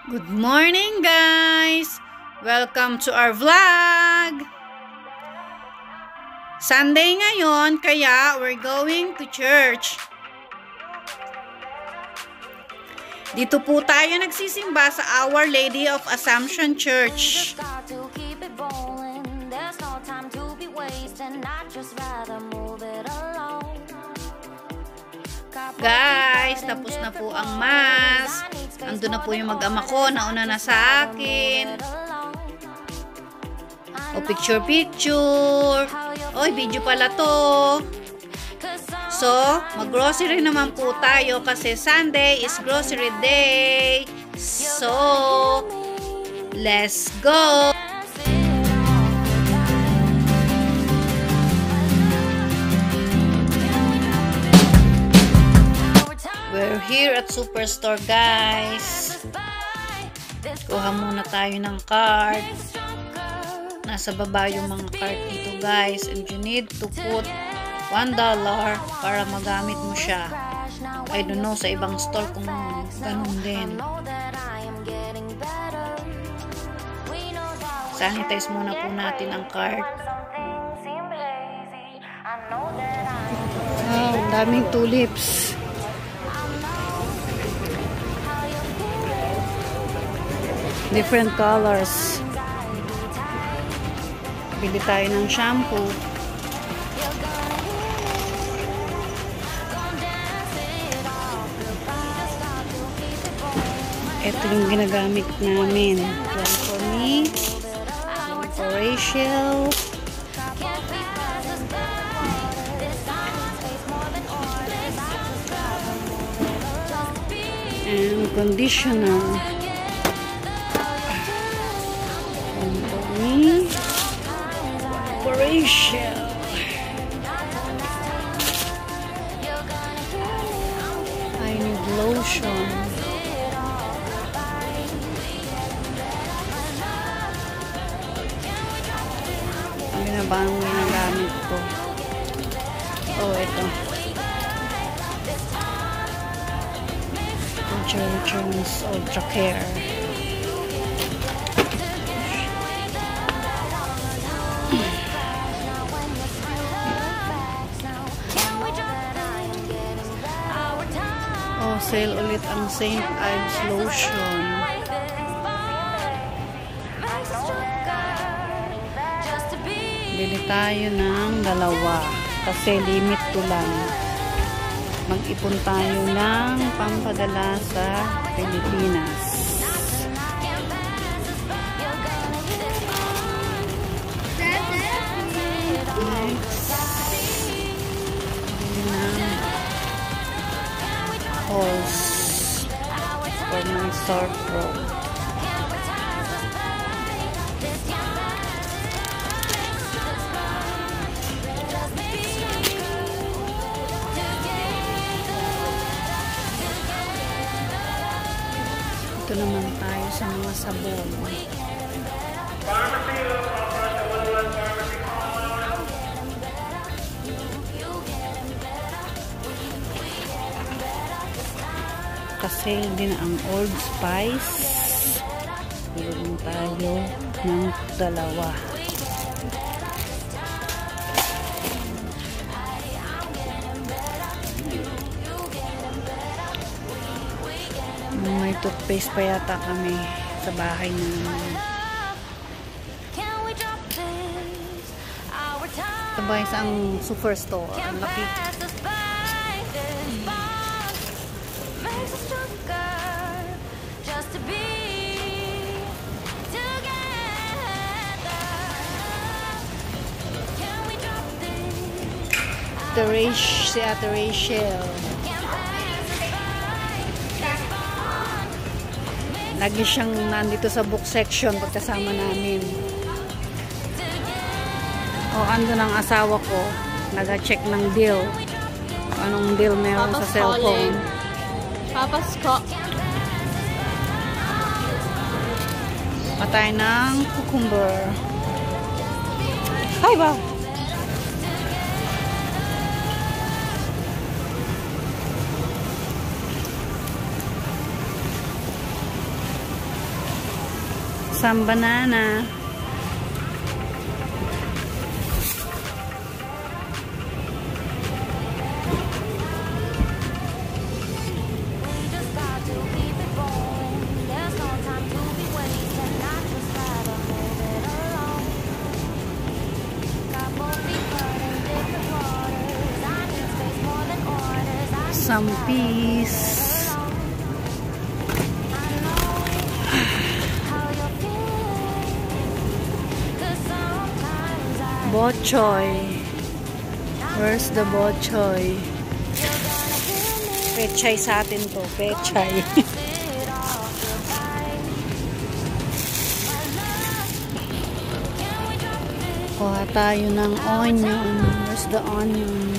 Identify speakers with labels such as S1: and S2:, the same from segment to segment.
S1: Good morning, guys! Welcome to our vlog! Sunday ngayon, kaya we're going to church. Dito po tayo nagsisimba sa Our Lady of Assumption Church. Guys, tapos na po ang mass. Ando na po yung mag-ama ko, nauna na sa akin. O picture. Oy, video pala to. So, mag-grocery naman po tayo kasi Sunday is grocery day. So, let's go! We're here at Superstore, guys. Kuha muna tayo ng card. Nasa baba yung mga card dito, guys. And you need to put $1 para magamit mo siya. I don't know sa ibang store kung ganun din. Sanitize muna po natin ang card. Wow, daming tulips. Different colors. Bili tayo ng shampoo. Ito yung ginagamit namin. One for me. One for Rachel. And conditioner. One for me. One for Rachel. I need lotion. Ano ba ang ginagamit ko? Oh, ito. Jergens Ultra Care. Oh, sale ulit ang St. Ives lotion. Bili tayo ng dalawa kasi limit to lang. Mag-ipon tayo ng pampadala sa Pilipinas. Next, bili ng Halls for my sore throat. Ito naman tayo sa mga sabon. Kasi din ang Old Spice. Meron tayo ng dalawa. May toothpaste pa yata kami sa bahay namin. Ito ba isang superstore? Ang laki. Si Ate Rachel. Lagi siyang nandito sa book section pagkasama namin. Ando ng asawa ko. Nag-check ng deal. Anong deal meron sa cellphone.
S2: Papa's call.
S1: Patay ng cucumber. Hi ba? Some banana. Some peas. Bok choy. Where's the bok choy? Pechay sa atin to. Pechay. Kuha tayo ng onion. Where's the onion?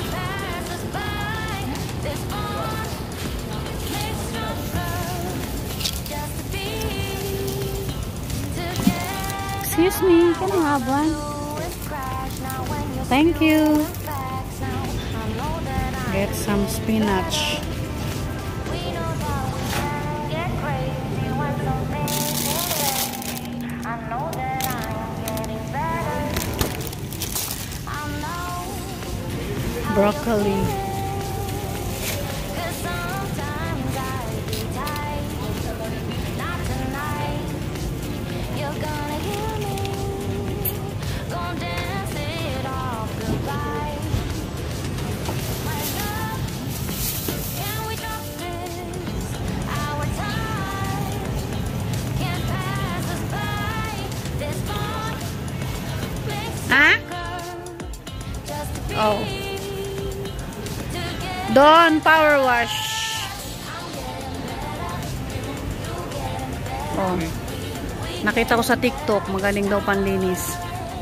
S1: Excuse me, can I have one? Thank you. Get some spinach. Broccoli. Ha? Oh. Dawn power wash. Oh. Nakita ko sa TikTok, magaling daw panlinis.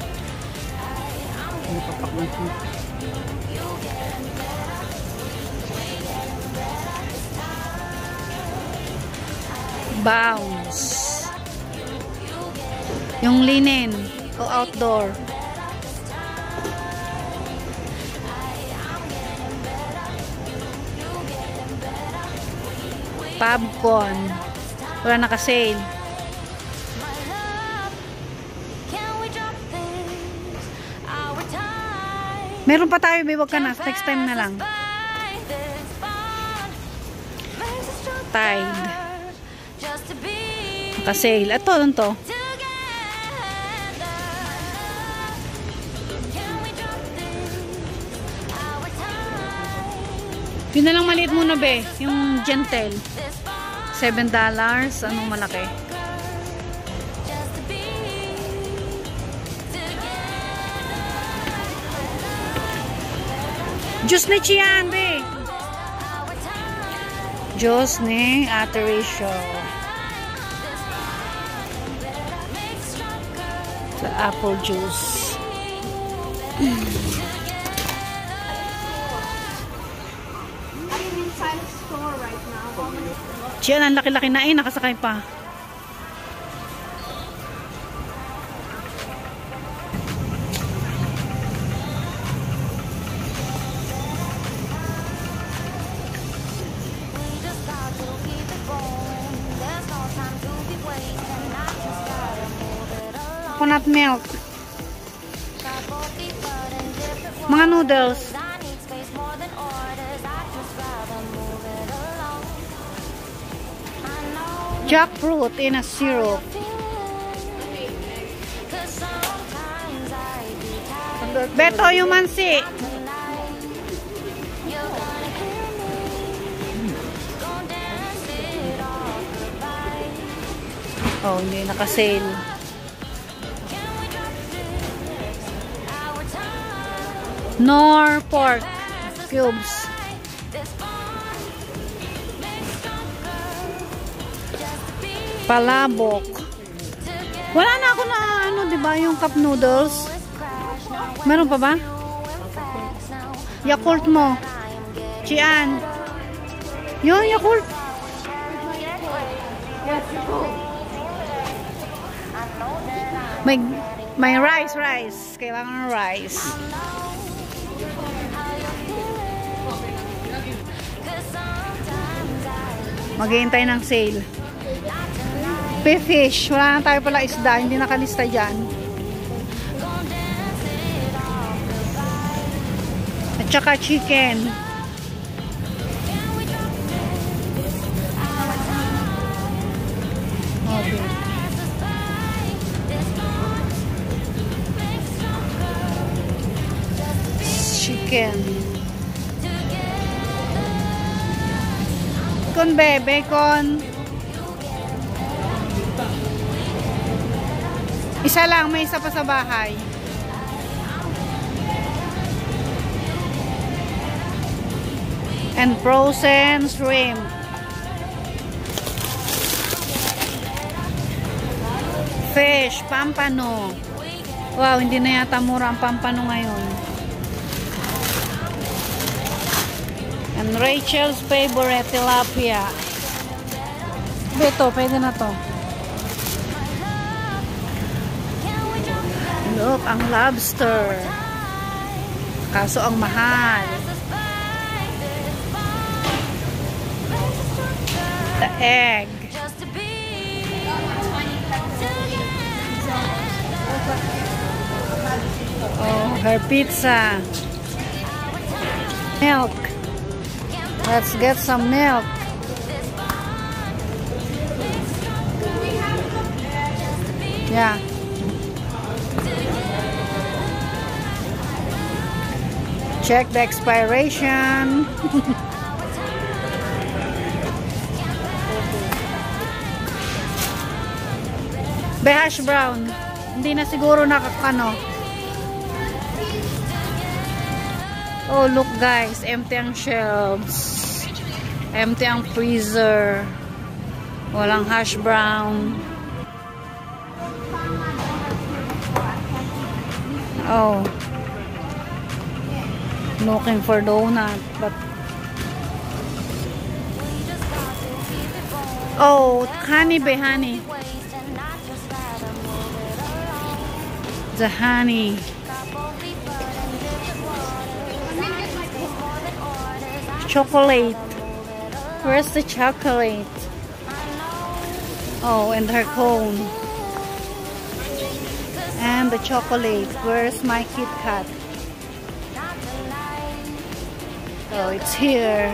S1: Bounce. Yung linen o outdoor. Popcorn. Wala naka-sale. Meron pa tayo, wag ka na. Next time na lang. Tide. Naka-sale. Ito, ano to? Yun na lang maliit muna, be. Yung gentle. $7. Anong malaki? Diyos ni Chian, be. Diyos ni Ate Rachel. Sa apple juice. Chian, ang laki-laki na nakasakay pa. Coconut milk. Mga noodles. Jackfruit in a syrup. Beto yung mansi. Oh, hindi naka-sale. Nor pork cubes. Palabok. Wala na ako na ano, 'di ba, yung cup noodles. Meron pa ba? Yakult mo. Chian. Yung Yakult. May rice. Kailangan rice. Maghihintay ng sale. Fish. Wala na tayo pala isda. Hindi nakalista dyan. At saka chicken. Okay. Chicken. Bacon, bacon. Isa lang, may isa pa sa bahay. And frozen shrimp. Fish, pampano. Wow, hindi na yata mura ang pampano ngayon. And Rachel's favorite tilapia. Ito, pwede na to. Look, ang lobster. Kaso ang mahal. The egg. Oh, her pizza. Milk. Let's get some milk. Yeah. Check the expiration. Hash brown. Hindi na siguro nakakano. Oh, look guys. Empty ang shelves. Empty ang freezer. Walang hash brown. Oh. Looking for donut, but oh, honey be honey. The honey. Chocolate. Where's the chocolate? Oh, and her cone. And the chocolate. Where's my Kit Kat? Oh, it's here.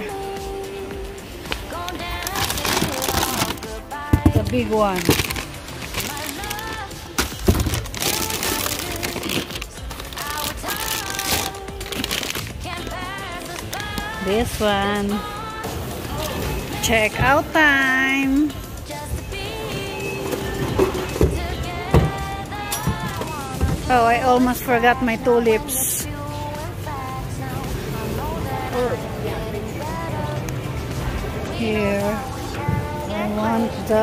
S1: The big one. This one. Check out time. Oh, I almost forgot my tulips. Here, I want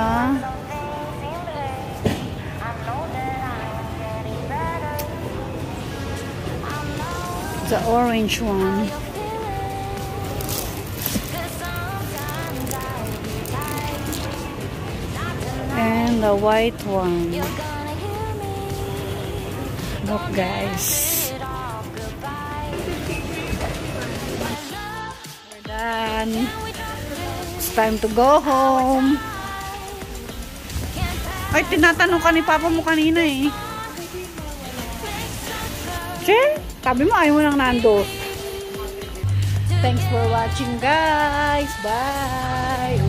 S1: the orange one. And the white one. Look guys. We're done. It's time to go home. Ay, tinatanong ka ni Papa mo kanina eh. Che, sabi mo ayaw mo ng Nando's. Thanks for watching guys. Bye.